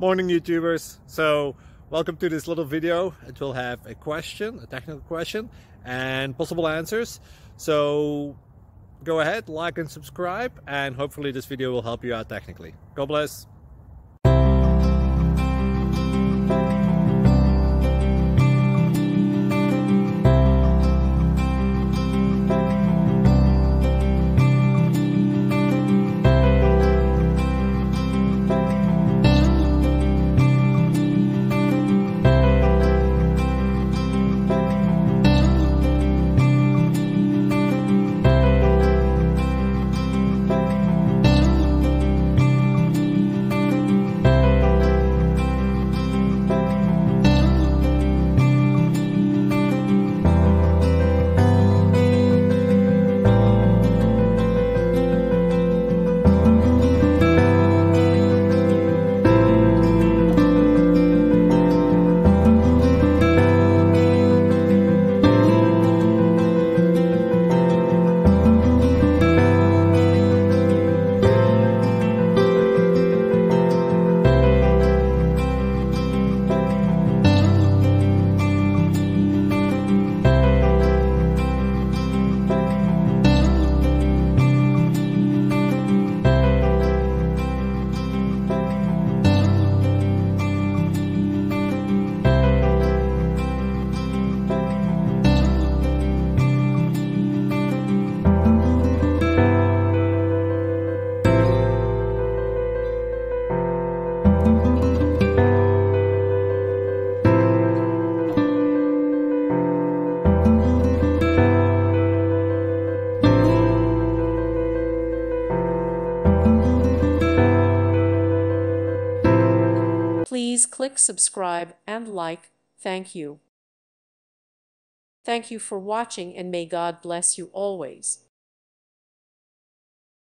Morning YouTubers. So welcome to this little video. It will have a question, a technical question, and possible answers. So go ahead, like and subscribe, and hopefully this video will help you out technically. God bless. Please click subscribe and like. Thank you. Thank you for watching, and may God bless you always.